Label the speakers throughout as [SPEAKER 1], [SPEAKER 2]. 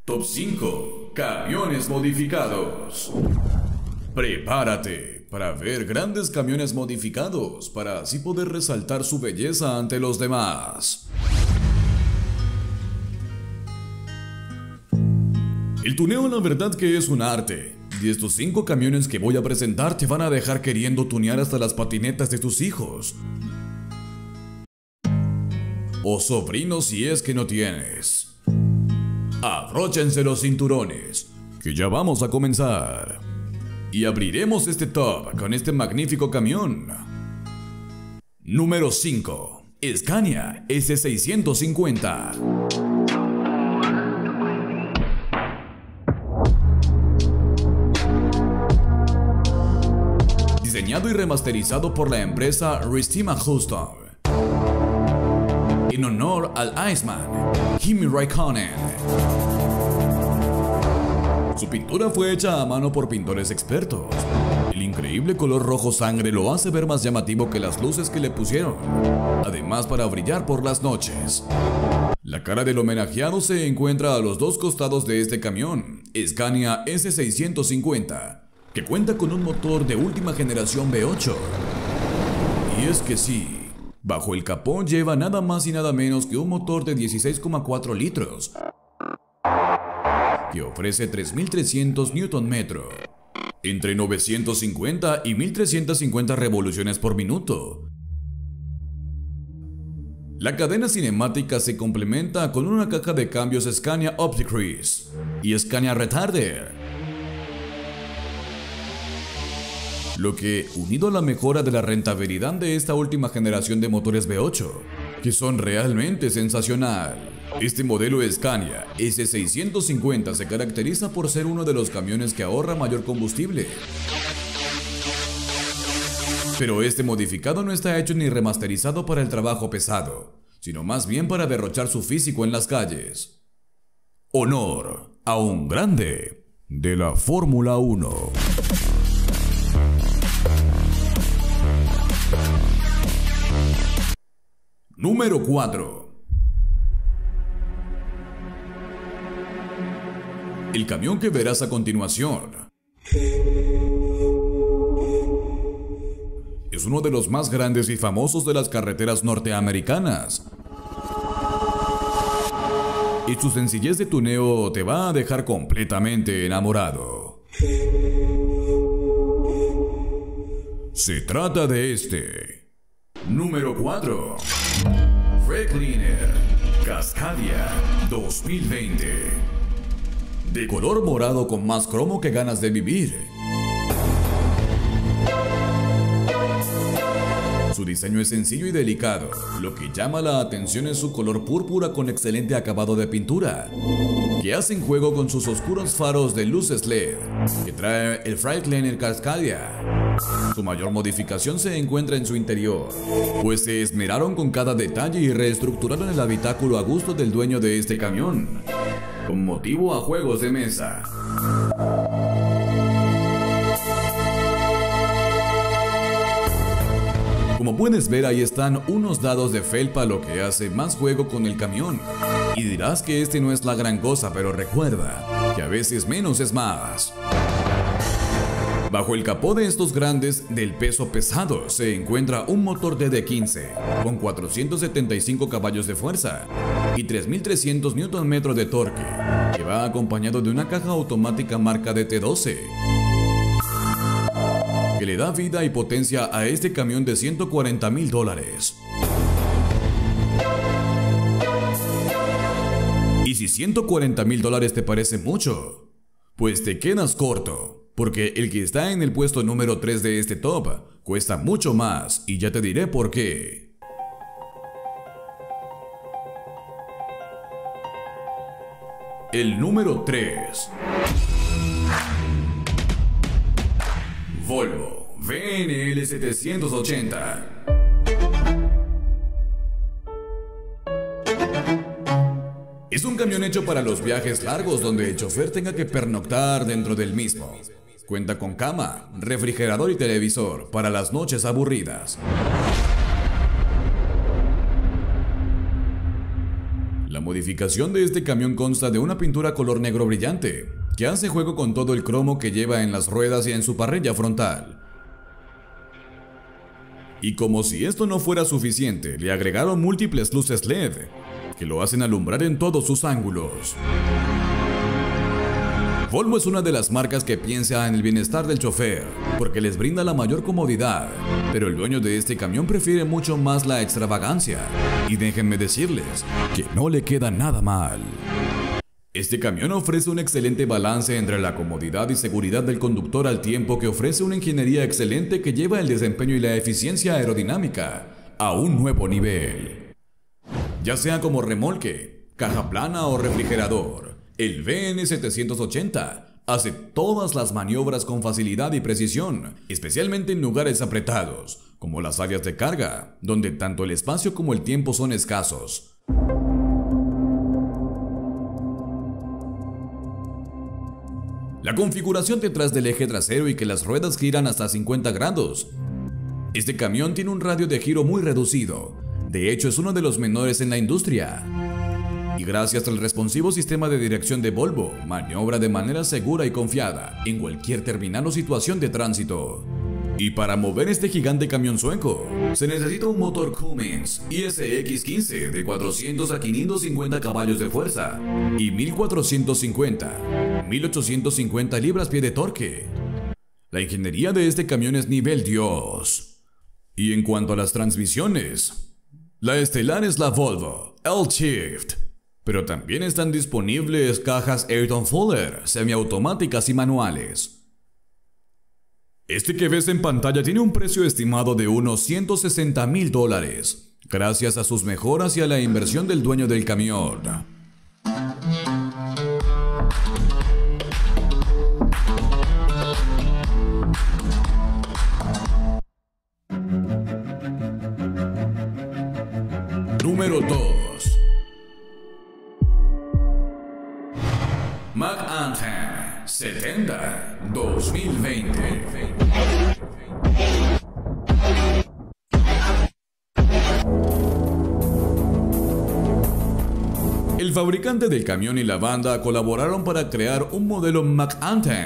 [SPEAKER 1] Top 5. Camiones modificados. Prepárate para ver grandes camiones modificados para así poder resaltar su belleza ante los demás. El tuneo la verdad que es un arte. Y estos 5 camiones que voy a presentar te van a dejar queriendo tunear hasta las patinetas de tus hijos. O sobrinos si es que no tienes. Abróchense los cinturones, que ya vamos a comenzar. Y abriremos este top con este magnífico camión. Número 5. Scania S650. Diseñado y remasterizado por la empresa Restima Houston, en honor al Iceman, Kimi Raikkonen. Su pintura fue hecha a mano por pintores expertos. El increíble color rojo sangre lo hace ver más llamativo que las luces que le pusieron, además para brillar por las noches. La cara del homenajeado se encuentra a los dos costados de este camión, Scania S650, que cuenta con un motor de última generación V8. Y es que sí, bajo el capó lleva nada más y nada menos que un motor de 16,4 litros, que ofrece 3.300 Nm, entre 950 y 1.350 revoluciones por minuto. La cadena cinemática se complementa con una caja de cambios Scania OptiCruise y Scania Retarder, lo que, unido a la mejora de la rentabilidad de esta última generación de motores V8, que son realmente sensacional. Este modelo Scania S650 se caracteriza por ser uno de los camiones que ahorra mayor combustible. Pero este modificado no está hecho ni remasterizado para el trabajo pesado, sino más bien para derrochar su físico en las calles. Honor a un grande de la Fórmula 1. Número 4. El camión que verás a continuación es uno de los más grandes y famosos de las carreteras norteamericanas. Y su sencillez de tuneo te va a dejar completamente enamorado. Se trata de este. Número 4. Freightliner Cascadia 2020. De color morado con más cromo que ganas de vivir. Su diseño es sencillo y delicado. Lo que llama la atención es su color púrpura con excelente acabado de pintura, que hacen juego con sus oscuros faros de luces LED que trae el Freightliner Cascadia. Su mayor modificación se encuentra en su interior, pues se esmeraron con cada detalle y reestructuraron el habitáculo a gusto del dueño de este camión, con motivo a juegos de mesa. Como puedes ver, ahí están unos dados de felpa, lo que hace más juego con el camión. Y dirás que este no es la gran cosa, pero recuerda que a veces menos es más. Bajo el capó de estos grandes del peso pesado se encuentra un motor DD15 con 475 caballos de fuerza y 3.300 Nm de torque, que va acompañado de una caja automática marca DT12, que le da vida y potencia a este camión de $140.000. Y si $140.000 te parece mucho, pues te quedas corto. Porque el que está en el puesto número 3 de este top cuesta mucho más, y ya te diré por qué. El número 3. Volvo VNL 780. Es un camión hecho para los viajes largos donde el chofer tenga que pernoctar dentro del mismo. Cuenta con cama, refrigerador y televisor para las noches aburridas. La modificación de este camión consta de una pintura color negro brillante, que hace juego con todo el cromo que lleva en las ruedas y en su parrilla frontal. Y como si esto no fuera suficiente, le agregaron múltiples luces LED, que lo hacen alumbrar en todos sus ángulos. Volvo es una de las marcas que piensa en el bienestar del chofer, porque les brinda la mayor comodidad, pero el dueño de este camión prefiere mucho más la extravagancia, y déjenme decirles que no le queda nada mal. Este camión ofrece un excelente balance entre la comodidad y seguridad del conductor al tiempo que ofrece una ingeniería excelente que lleva el desempeño y la eficiencia aerodinámica a un nuevo nivel. Ya sea como remolque, caja plana o refrigerador, el VN780 hace todas las maniobras con facilidad y precisión, especialmente en lugares apretados, como las áreas de carga, donde tanto el espacio como el tiempo son escasos. La configuración detrás del eje trasero y que las ruedas giran hasta 50 grados. Este camión tiene un radio de giro muy reducido, de hecho es uno de los menores en la industria. Y gracias al responsivo sistema de dirección de Volvo, maniobra de manera segura y confiada en cualquier terminal o situación de tránsito. Y para mover este gigante camión sueco, se necesita un motor Cummins ISX15 de 400 a 550 caballos de fuerza y 1850 libras-pie de torque. La ingeniería de este camión es nivel Dios. Y en cuanto a las transmisiones, la estelar es la Volvo L-Shift, pero también están disponibles cajas Ayrton Fuller, semiautomáticas y manuales. Este que ves en pantalla tiene un precio estimado de unos $160,000, gracias a sus mejoras y a la inversión del dueño del camión. Número 2. Mack Anthem 70 2020. El fabricante del camión y la banda colaboraron para crear un modelo Mack Anthem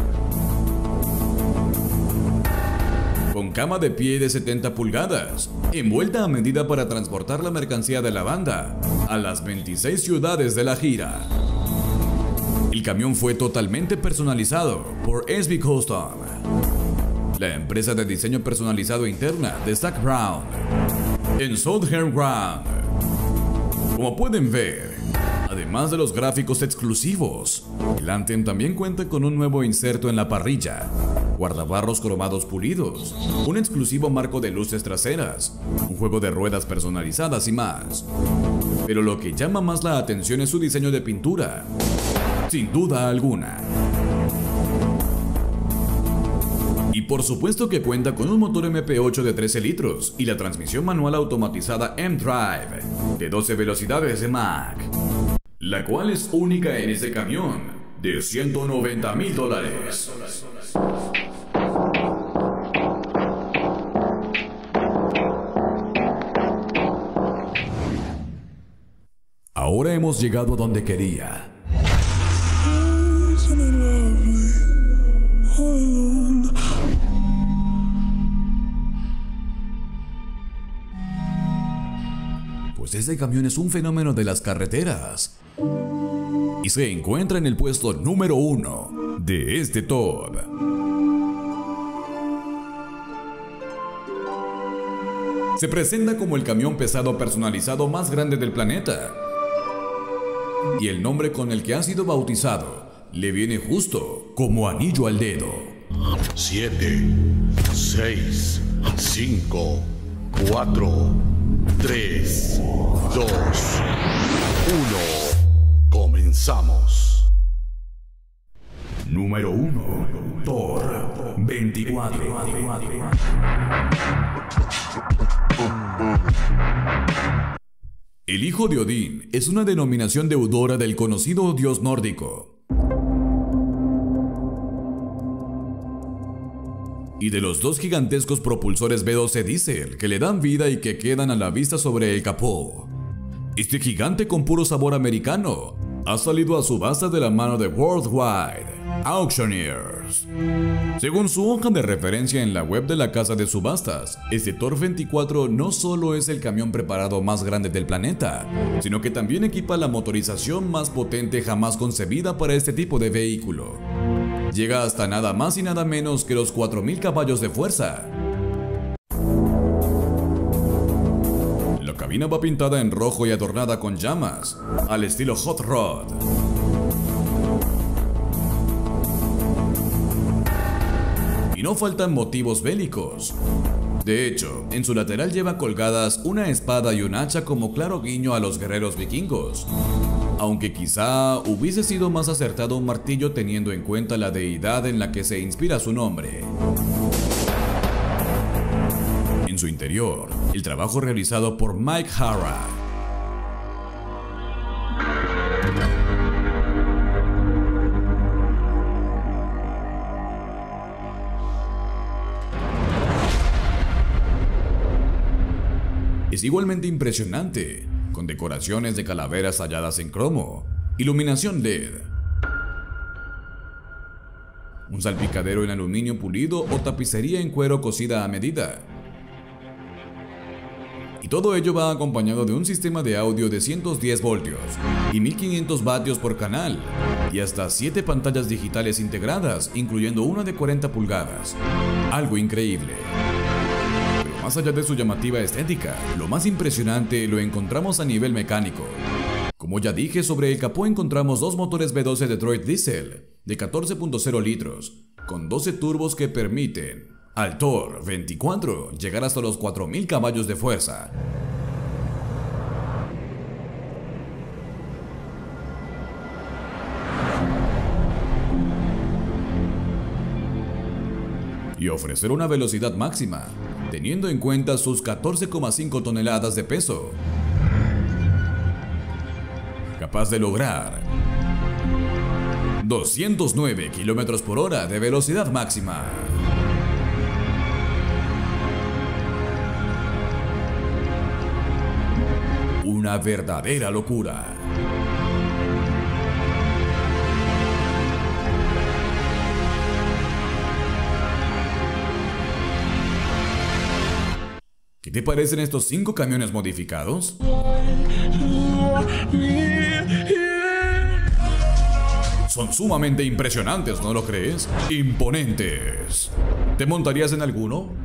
[SPEAKER 1] con cama de pie de 70 pulgadas, envuelta a medida para transportar la mercancía de la banda a las 26 ciudades de la gira. El camión fue totalmente personalizado por SB Custom, la empresa de diseño personalizado interna de Zac Brown, en Southern Ground. Como pueden ver, además de los gráficos exclusivos, el Anthem también cuenta con un nuevo inserto en la parrilla, guardabarros cromados pulidos, un exclusivo marco de luces traseras, un juego de ruedas personalizadas y más. Pero lo que llama más la atención es su diseño de pintura, sin duda alguna. Y por supuesto que cuenta con un motor MP8 de 13 litros y la transmisión manual automatizada M-Drive de 12 velocidades de Mach, la cual es única en este camión de $190,000. Ahora hemos llegado a donde quería. Pues este camión es un fenómeno de las carreteras y se encuentra en el puesto número 1 de este top. Se presenta como el camión pesado personalizado más grande del planeta, y el nombre con el que ha sido bautizado le viene justo como anillo al dedo.
[SPEAKER 2] 7, 6, 5, 4, 3, 2, 1. Comenzamos.
[SPEAKER 1] Número 1. Thor 24. El hijo de Odín es una denominación deudora del conocido dios nórdico y de los dos gigantescos propulsores V12 diésel que le dan vida y que quedan a la vista sobre el capó. Este gigante con puro sabor americano ha salido a subasta de la mano de Worldwide Auctioneers. Según su hoja de referencia en la web de la casa de subastas, este Thor 24 no solo es el camión preparado más grande del planeta, sino que también equipa la motorización más potente jamás concebida para este tipo de vehículo. Llega hasta nada más y nada menos que los 4000 caballos de fuerza. La cabina va pintada en rojo y adornada con llamas, al estilo Hot Rod. Y no faltan motivos bélicos. De hecho, en su lateral lleva colgadas una espada y un hacha como claro guiño a los guerreros vikingos. Aunque quizá hubiese sido más acertado un martillo teniendo en cuenta la deidad en la que se inspira su nombre. En su interior, el trabajo realizado por Mike Hara. Es igualmente impresionante, con decoraciones de calaveras talladas en cromo, iluminación LED, un salpicadero en aluminio pulido o tapicería en cuero cosida a medida. Y todo ello va acompañado de un sistema de audio de 110 voltios y 1500 vatios por canal, y hasta 7 pantallas digitales integradas, incluyendo una de 40 pulgadas. Algo increíble. Más allá de su llamativa estética, lo más impresionante lo encontramos a nivel mecánico. Como ya dije, sobre el capó encontramos dos motores V12 Detroit Diesel de 14.0 litros, con 12 turbos que permiten al Thor 24 llegar hasta los 4000 caballos de fuerza. Y ofrecer una velocidad máxima, teniendo en cuenta sus 14,5 toneladas de peso. Capaz de lograr 209 km por hora de velocidad máxima. Una verdadera locura. ¿Qué te parecen estos 5 camiones modificados? Son sumamente impresionantes, ¿no lo crees? Imponentes. ¿Te montarías en alguno?